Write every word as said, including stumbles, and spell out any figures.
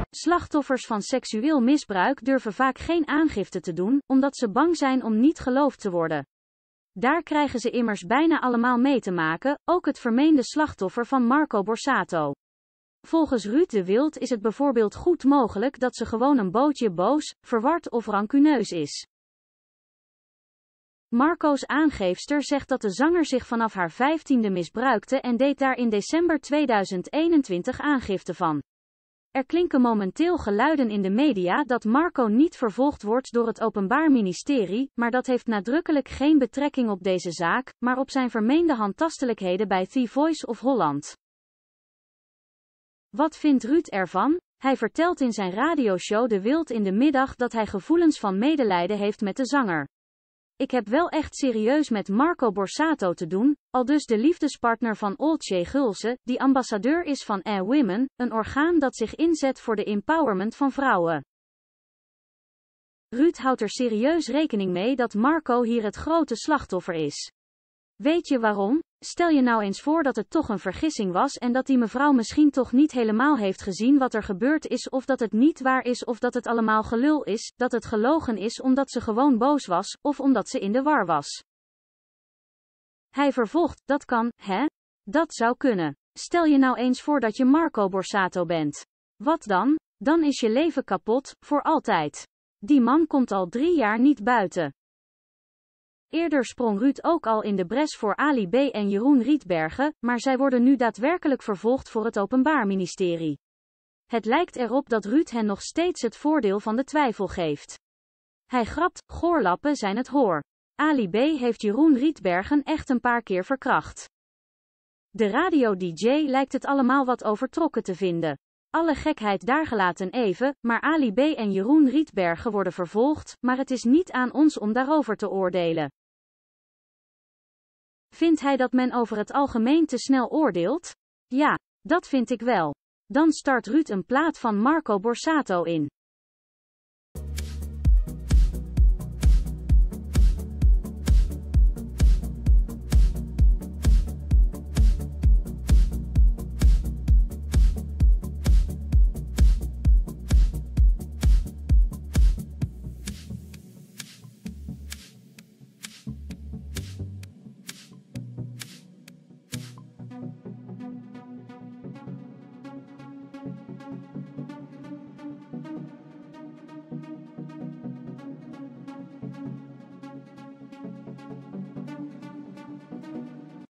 Slachtoffers van seksueel misbruik durven vaak geen aangifte te doen, omdat ze bang zijn om niet geloofd te worden. Daar krijgen ze immers bijna allemaal mee te maken, ook het vermeende slachtoffer van Marco Borsato. Volgens Ruud de Wild is het bijvoorbeeld goed mogelijk dat ze gewoon een bootje boos, verward of rancuneus is. Marco's aangeefster zegt dat de zanger zich vanaf haar vijftiende misbruikte en deed daar in december tweeduizend eenentwintig aangifte van. Er klinken momenteel geluiden in de media dat Marco niet vervolgd wordt door het Openbaar Ministerie, maar dat heeft nadrukkelijk geen betrekking op deze zaak, maar op zijn vermeende handtastelijkheden bij The Voice of Holland. Wat vindt Ruud ervan? Hij vertelt in zijn radioshow De Wild in de Middag dat hij gevoelens van medelijden heeft met de zanger. Ik heb wel echt serieus met Marco Borsato te doen, aldus de liefdespartner van Olcay Gulse, die ambassadeur is van A Women, een orgaan dat zich inzet voor de empowerment van vrouwen. Ruud houdt er serieus rekening mee dat Marco hier het grote slachtoffer is. Weet je waarom? Stel je nou eens voor dat het toch een vergissing was en dat die mevrouw misschien toch niet helemaal heeft gezien wat er gebeurd is of dat het niet waar is of dat het allemaal gelul is, dat het gelogen is omdat ze gewoon boos was, of omdat ze in de war was. Hij vervolgt, dat kan, hè? Dat zou kunnen. Stel je nou eens voor dat je Marco Borsato bent. Wat dan? Dan is je leven kapot, voor altijd. Die man komt al drie jaar niet buiten. Eerder sprong Ruud ook al in de bres voor Ali B. en Jeroen Rietbergen, maar zij worden nu daadwerkelijk vervolgd voor het Openbaar Ministerie. Het lijkt erop dat Ruud hen nog steeds het voordeel van de twijfel geeft. Hij grapt, goorlappen zijn het hoor. Ali B. heeft Jeroen Rietbergen echt een paar keer verkracht. De radio-D J lijkt het allemaal wat overtrokken te vinden. Alle gekheid daargelaten even, maar Ali B. en Jeroen Rietbergen worden vervolgd, maar het is niet aan ons om daarover te oordelen. Vindt hij dat men over het algemeen te snel oordeelt? Ja, dat vind ik wel. Dan start Ruud een plaat van Marco Borsato in.